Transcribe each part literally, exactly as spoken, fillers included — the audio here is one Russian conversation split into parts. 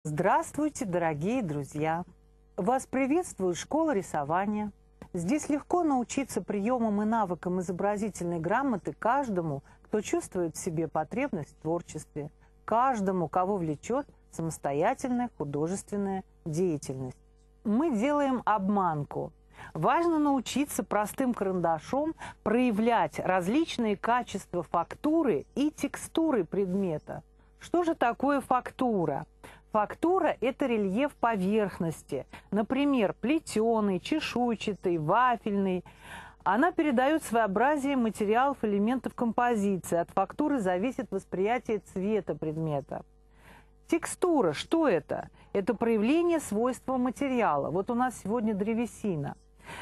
Здравствуйте, дорогие друзья! Вас приветствует школа рисования. Здесь легко научиться приемам и навыкам изобразительной грамоты каждому, кто чувствует в себе потребность в творчестве, каждому, кого влечет самостоятельная художественная деятельность. Мы делаем обманку. Важно научиться простым карандашом проявлять различные качества фактуры и текстуры предмета. Что же такое фактура? Фактура – это рельеф поверхности, например, плетеный, чешуйчатый, вафельный. Она передает своеобразие материалов, элементов композиции. От фактуры зависит восприятие цвета предмета. Текстура – что это? Это проявление свойства материала. Вот у нас сегодня древесина.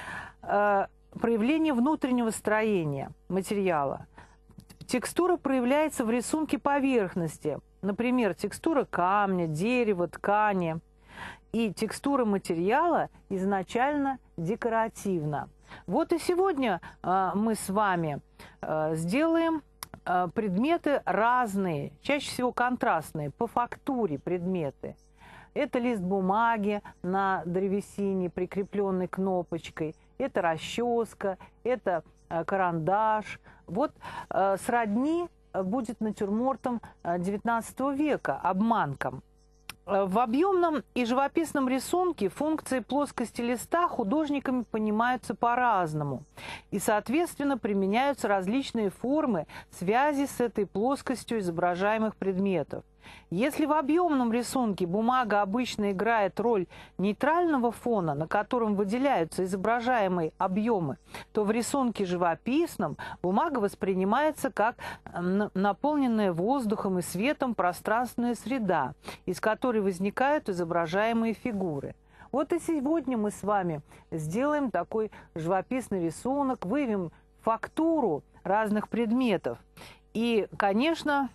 Э, проявление внутреннего строения материала. Текстура проявляется в рисунке поверхности. Например, текстура камня, дерева, ткани. И текстура материала изначально декоративна. Вот и сегодня э, мы с вами э, сделаем э, предметы разные, чаще всего контрастные, по фактуре предметы. Это лист бумаги на древесине, прикрепленный кнопочкой. Это расческа, это э, карандаш. Вот э, сродни будет натюрмортом девятнадцатого века, обманком. В объемном и живописном рисунке функции плоскости листа художниками понимаются по-разному. И, соответственно, применяются различные формы связи с этой плоскостью изображаемых предметов. Если в объемном рисунке бумага обычно играет роль нейтрального фона, на котором выделяются изображаемые объемы, то в рисунке живописном бумага воспринимается как наполненная воздухом и светом пространственная среда, из которой возникают изображаемые фигуры. Вот и сегодня мы с вами сделаем такой живописный рисунок, выявим фактуру разных предметов. И, конечно,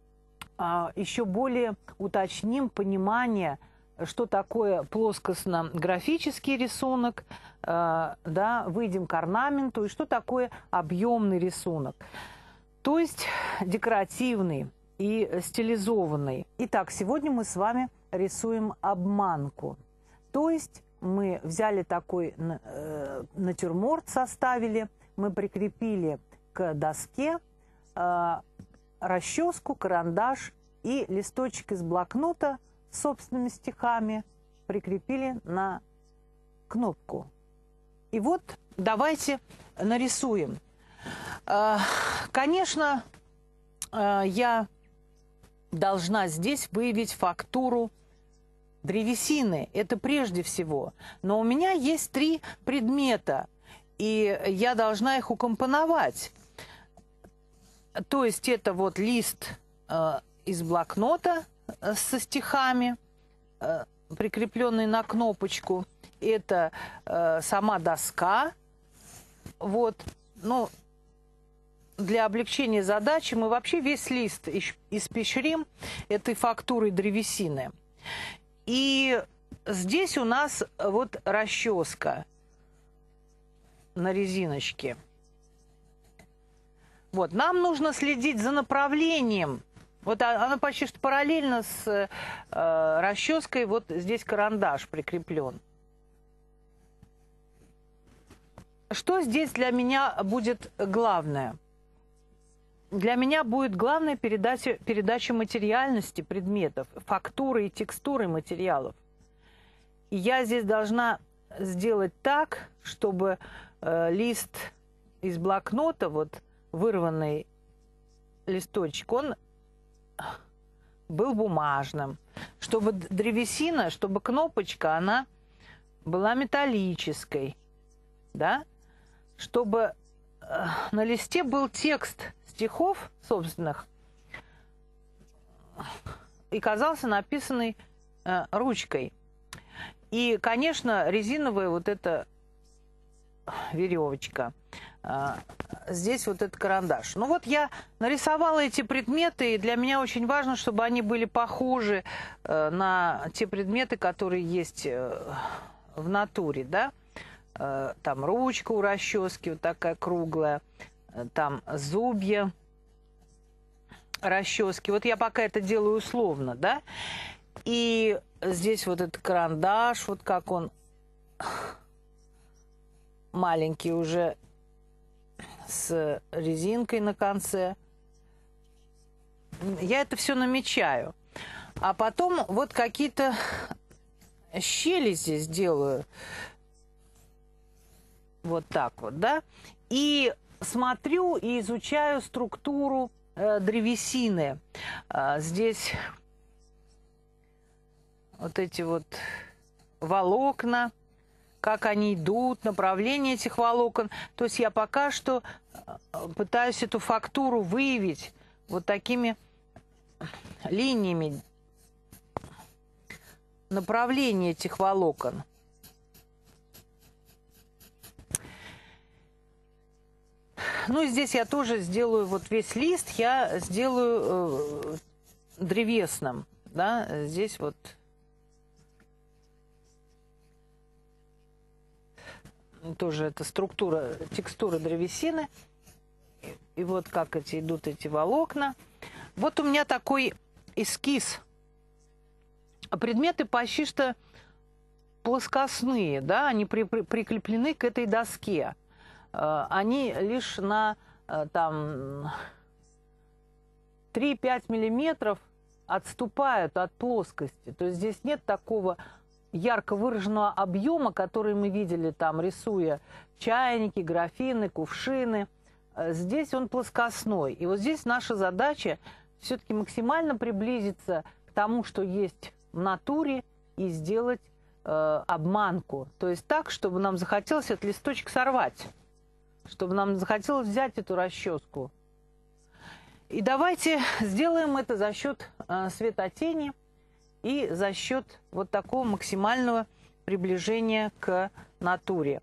еще более уточним понимание, что такое плоскостно-графический рисунок, да, выйдем к орнаменту, и что такое объемный рисунок, то есть декоративный и стилизованный. Итак, сегодня мы с вами рисуем обманку, то есть мы взяли такой э, натюрморт, составили, мы прикрепили к доске э, расческу, карандаш и листочек из блокнота с собственными стихами прикрепили на кнопку. И вот давайте нарисуем. Конечно, я должна здесь выявить фактуру древесины. Это прежде всего. Но у меня есть три предмета, и я должна их укомпоновать. То есть это вот лист э, из блокнота э, со стихами, э, прикрепленный на кнопочку. Это э, сама доска. Вот. Ну, для облегчения задачи мы вообще весь лист испещрим этой фактурой древесины. И здесь у нас вот расческа на резиночке. Вот, нам нужно следить за направлением. Вот она почти что параллельно с э, расческой. Вот здесь карандаш прикреплен. Что здесь для меня будет главное? Для меня будет главная передача, передача материальности предметов, фактуры и текстуры материалов. И я здесь должна сделать так, чтобы э, лист из блокнота, вот, вырванный листочек, он был бумажным. Чтобы древесина, чтобы кнопочка, она была металлической. Да? Чтобы э, на листе был текст стихов собственных и казался написанный э, ручкой. И, конечно, резиновая вот эта веревочка. Здесь вот этот карандаш. Ну вот я нарисовала эти предметы, и для меня очень важно, чтобы они были похожи э, на те предметы, которые есть э, в натуре, да. Э, там ручка у расчески вот такая круглая, э, там зубья расчески. Вот я пока это делаю условно, да. И здесь вот этот карандаш, вот как он маленький уже, с резинкой на конце. Я это все намечаю. А потом вот какие-то щели здесь делаю. Вот так вот, да. И смотрю и изучаю структуру э, древесины. А, здесь вот эти вот волокна, как они идут, направление этих волокон. То есть я пока что пытаюсь эту фактуру выявить вот такими линиями, направление этих волокон. Ну и здесь я тоже сделаю вот весь лист, я сделаю э, древесным, да, здесь вот. Тоже это структура, текстура древесины. И, и вот как эти идут эти волокна. Вот у меня такой эскиз. Предметы почти что плоскостные, да, они при, при, прикреплены к этой доске. Они лишь на там три-пять миллиметров отступают от плоскости. То есть здесь нет такого ярко выраженного объема, который мы видели там, рисуя чайники, графины, кувшины. Здесь он плоскостной. И вот здесь наша задача все-таки максимально приблизиться к тому, что есть в натуре, и сделать э, обманку. То есть так, чтобы нам захотелось этот листочек сорвать, чтобы нам захотелось взять эту расческу. И давайте сделаем это за счет э, светотени и за счет вот такого максимального приближения к натуре.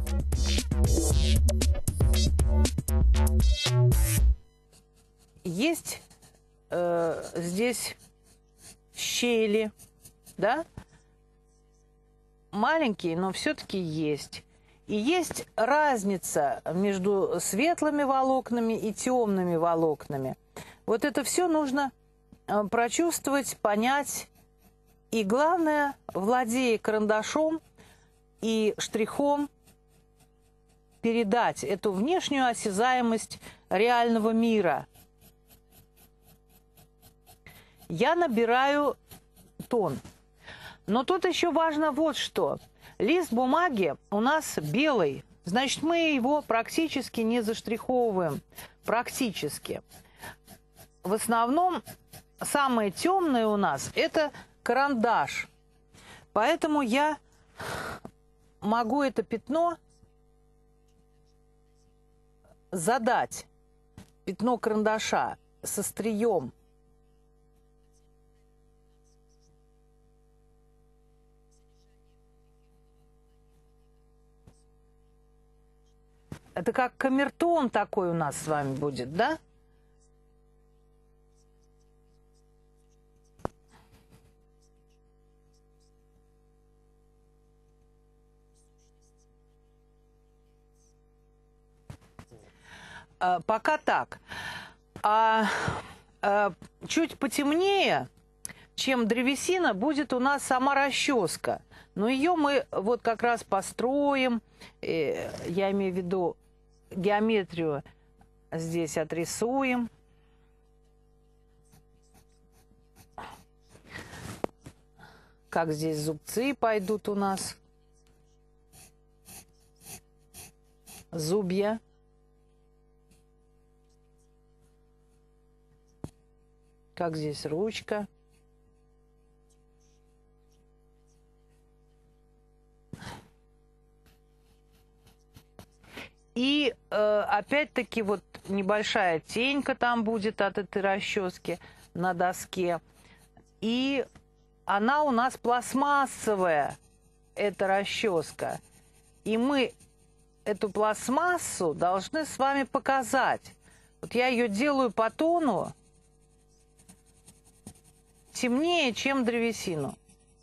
Есть э, здесь щели, да, маленькие, но все-таки есть. И есть разница между светлыми волокнами и темными волокнами. Вот это все нужно прочувствовать, понять. И главное, владея карандашом и штрихом, передать эту внешнюю осязаемость реального мира. Я набираю тон. Но тут еще важно вот что. Лист бумаги у нас белый, значит, мы его практически не заштриховываем. Практически. В основном самое темное у нас – это карандаш. Поэтому я могу это пятно задать, пятно карандаша с острием. Это как камертон такой у нас с вами будет, да? А, пока так. А, а чуть потемнее, чем древесина, будет у нас сама расческа. Но ее мы вот как раз построим. Э, я имею в виду геометрию здесь отрисуем. Как здесь зубцы пойдут у нас. Зубья. Как здесь ручка. И э, опять-таки вот небольшая тенька там будет от этой расчески на доске. И она у нас пластмассовая, эта расческа. И мы эту пластмассу должны с вами показать. Вот я ее делаю по тону темнее, чем древесину.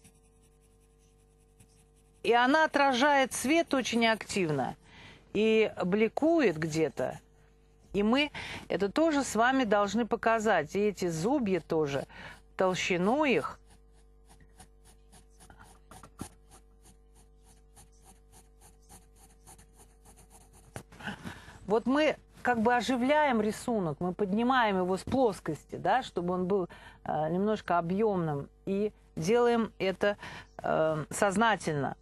И она отражает свет очень активно. И бликует где-то. И мы это тоже с вами должны показать. И эти зубья тоже, толщину их Вот мы как бы оживляем рисунок, мы поднимаем его с плоскости, да, чтобы он был э, немножко объемным, и делаем это э, сознательно.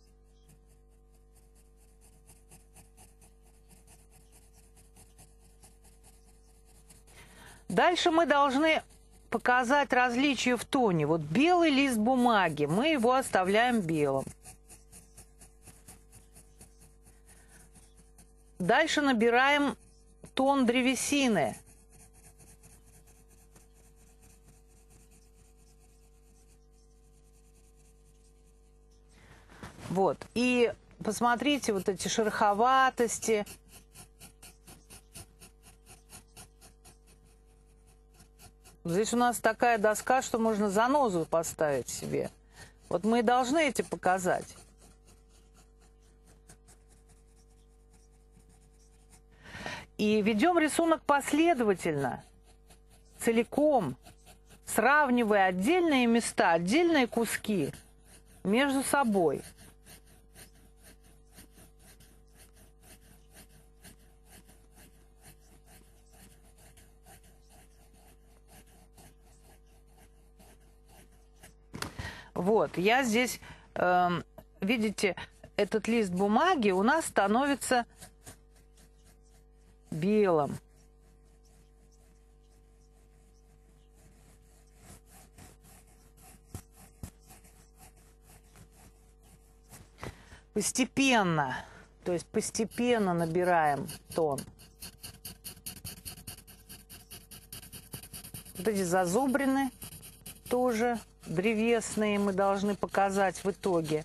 Дальше мы должны показать различия в тоне. Вот белый лист бумаги, мы его оставляем белым. Дальше набираем тон древесины. Вот. И посмотрите вот эти шероховатости. Здесь у нас такая доска, что можно занозу поставить себе. Вот мы и должны эти показать. И ведем рисунок последовательно, целиком, сравнивая отдельные места, отдельные куски между собой. Вот, я здесь, э, видите, этот лист бумаги у нас становится белым. Постепенно, то есть постепенно набираем тон. Вот эти зазубрины тоже древесные мы должны показать в итоге.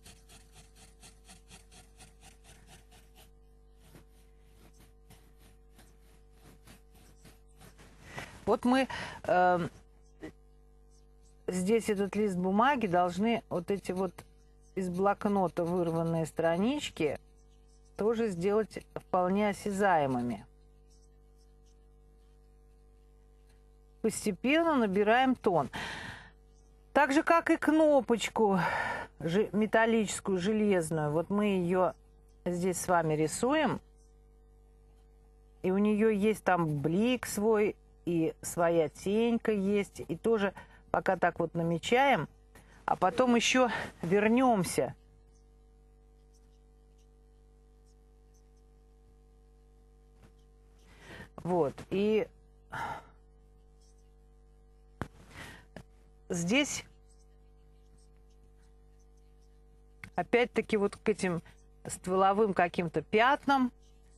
Вот мы э, здесь этот лист бумаги должны вот эти вот из блокнота вырванные странички тоже сделать вполне осязаемыми. Постепенно набираем тон. Так же, как и кнопочку металлическую, железную. Вот мы ее здесь с вами рисуем. И у нее есть там блик свой, и своя тенька есть. И тоже пока так вот намечаем. А потом еще вернемся. Вот. И здесь опять-таки вот к этим стволовым каким-то пятнам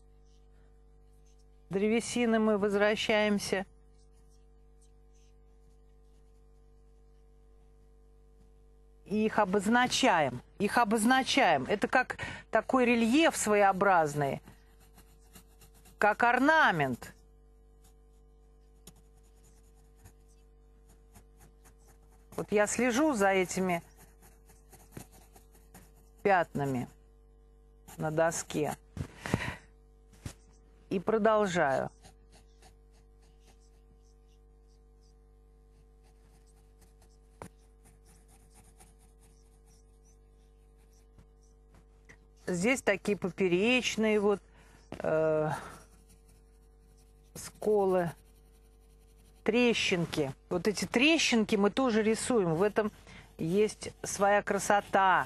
древесины мы возвращаемся. И их обозначаем. Их обозначаем. Это как такой рельеф своеобразный, как орнамент. Вот я слежу за этими пятнами на доске и продолжаю. Здесь такие поперечные вот э, сколы, трещинки. Вот эти трещинки мы тоже рисуем. В этом есть своя красота.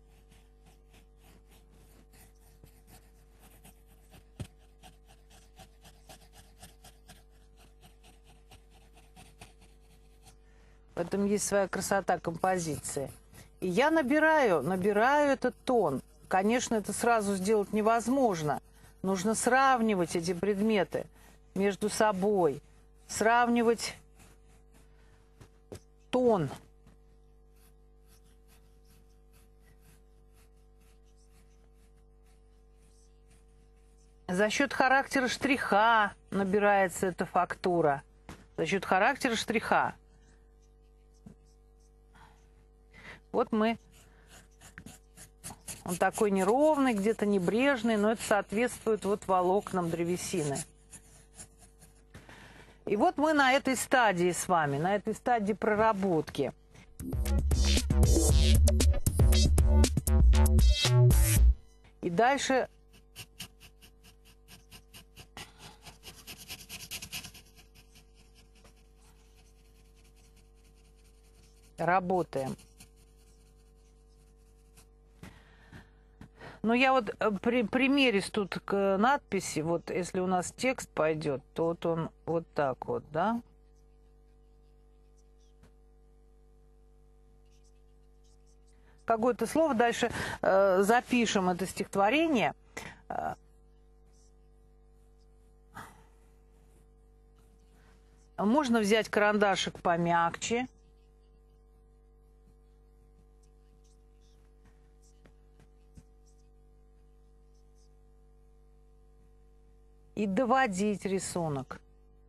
В этом есть своя красота композиции. И я набираю, набираю этот тон. Конечно, это сразу сделать невозможно. Нужно сравнивать эти предметы между собой. Сравнивать тон. За счет характера штриха набирается эта фактура. За счет характера штриха. Вот мы... Он такой неровный, где-то небрежный, но это соответствует вот волокнам древесины. И вот мы на этой стадии с вами, на этой стадии проработки. И дальше Работаем. Но я вот при, примерюсь тут к надписи. Вот если у нас текст пойдет, то вот он вот так вот, да? Какое-то слово, дальше э, запишем это стихотворение. Можно взять карандашик помягче. И доводить рисунок.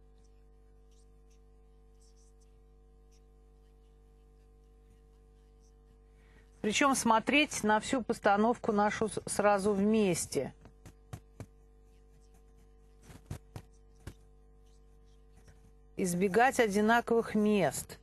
Причем смотреть на всю постановку нашу сразу вместе. Избегать одинаковых мест.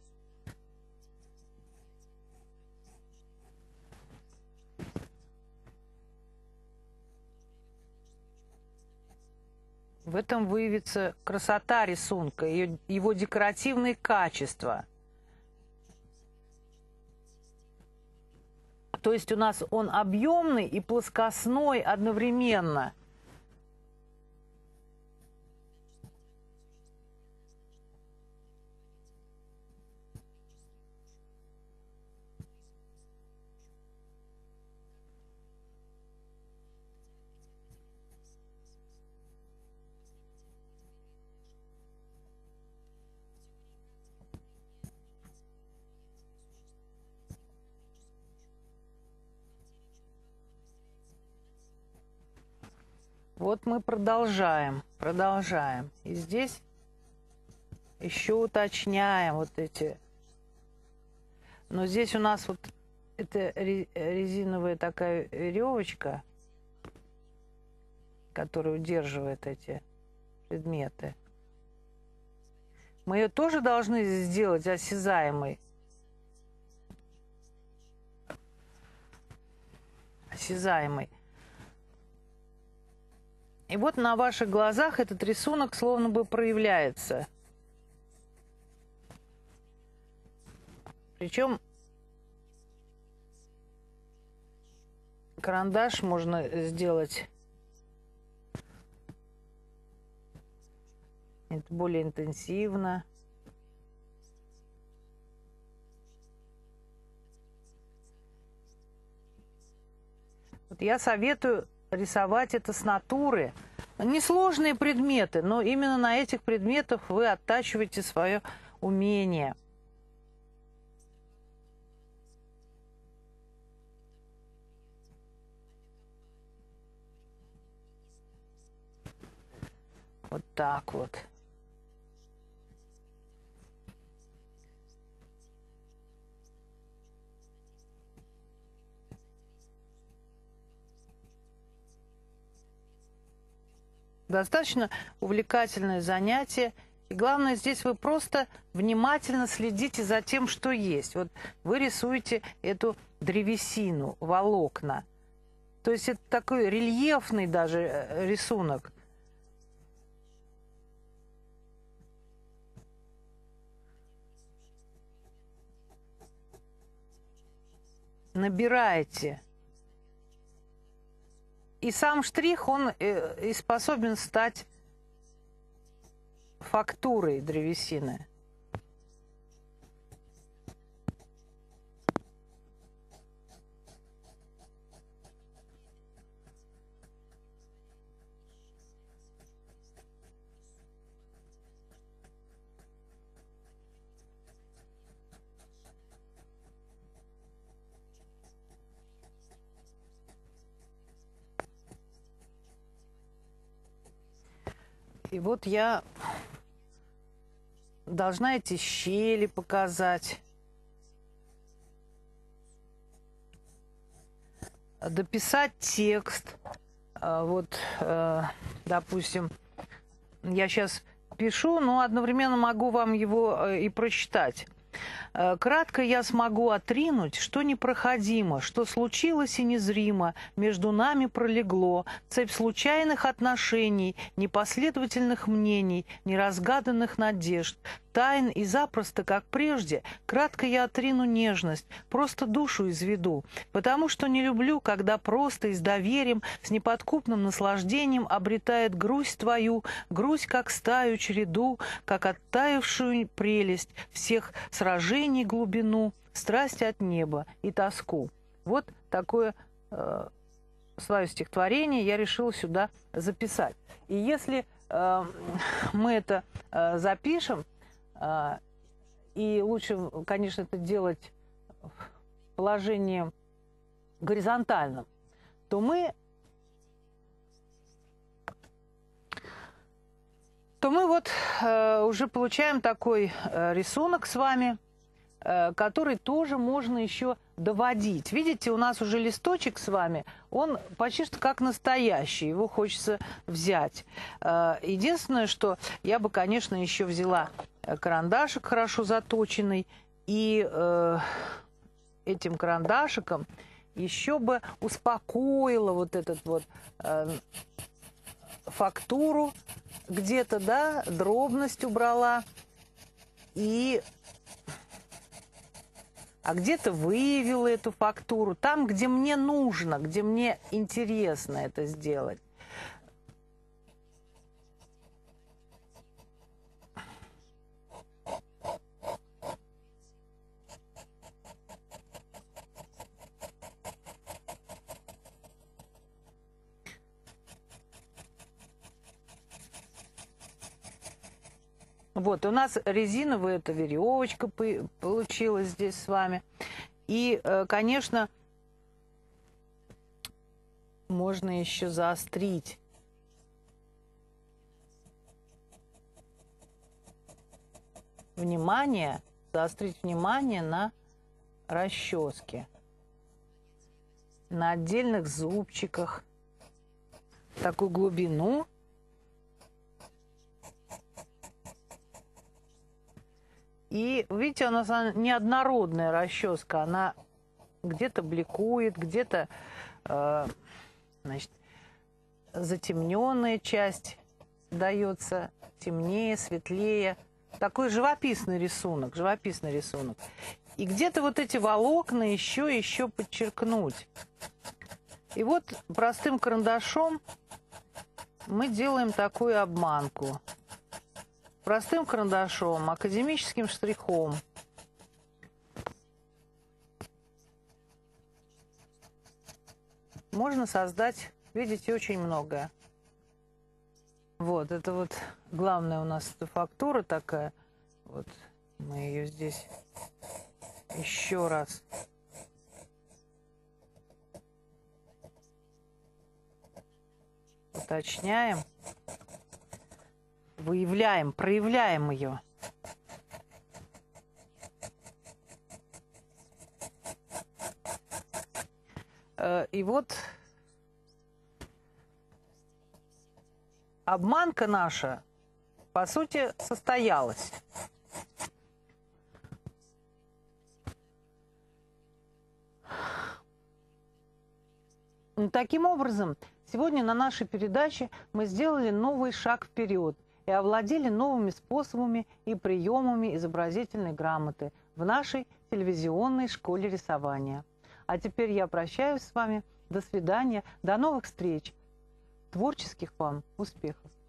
В этом выявится красота рисунка, его декоративные качества. То есть у нас он объемный и плоскостной одновременно. Вот мы продолжаем, продолжаем. И здесь еще уточняем вот эти. Но здесь у нас вот это резиновая такая веревочка, которая удерживает эти предметы. Мы ее тоже должны сделать осязаемой. Осязаемой. И вот на ваших глазах этот рисунок словно бы проявляется. Причем карандаш можно сделать более интенсивно. Вот я советую рисовать это с натуры. Несложные предметы, но именно на этих предметах вы оттачиваете свое умение. Вот так вот. Достаточно увлекательное занятие. И главное, здесь вы просто внимательно следите за тем, что есть. Вот вы рисуете эту древесину, волокна. То есть это такой рельефный даже рисунок. Набираете. И сам штрих, он и способен стать фактурой древесины. И вот я должна эти щели показать. Дописать текст. Вот, допустим, я сейчас пишу, но одновременно могу вам его и прочитать. Кратко я смогу отринуть, что непроходимо, что случилось и незримо, между нами пролегло, цепь случайных отношений, непоследовательных мнений, неразгаданных надежд. тайн, и запросто, как прежде, кратко я отрину нежность, просто душу изведу, потому что не люблю, когда просто и с доверием, с неподкупным наслаждением обретает грусть твою, грусть, как стаю череду, как оттаившую прелесть всех сражений глубину, страсть от неба и тоску. Вот такое э, свое стихотворение я решила сюда записать. И если э, мы это э, запишем, э, и лучше, конечно, это делать в положении горизонтальном, то мы, то мы вот э, уже получаем такой э, рисунок с вами, э, который тоже можно еще доводить. Видите, у нас уже листочек с вами, он почти что как настоящий, его хочется взять. Единственное, что я бы, конечно, еще взяла карандашик хорошо заточенный, и э, этим карандашиком еще бы успокоила вот этот вот э, фактуру где-то, да, дробность убрала, и а где-то выявила эту фактуру, там, где мне нужно, где мне интересно это сделать. Вот, у нас резиновая эта веревочка получилась здесь с вами. И, конечно, можно еще заострить. Внимание, заострить внимание на расческе, на отдельных зубчиках, такую глубину. И, видите, у нас неоднородная расческа, она где-то бликует, где-то, э, значит, затемненная часть дается, темнее, светлее. Такой живописный рисунок, живописный рисунок. И где-то вот эти волокна еще, еще подчеркнуть. И вот простым карандашом мы делаем такую обманку. Простым карандашом, академическим штрихом. Можно создать, видите, очень многое. Вот, это вот главная у нас фактура такая. Вот мы ее здесь еще раз уточняем. Выявляем, проявляем ее. И вот обманка наша, по сути, состоялась. Таким образом, сегодня на нашей передаче мы сделали новый шаг вперед и овладели новыми способами и приемами изобразительной грамоты в нашей телевизионной школе рисования. А теперь я прощаюсь с вами. До свидания. До новых встреч. Творческих вам успехов.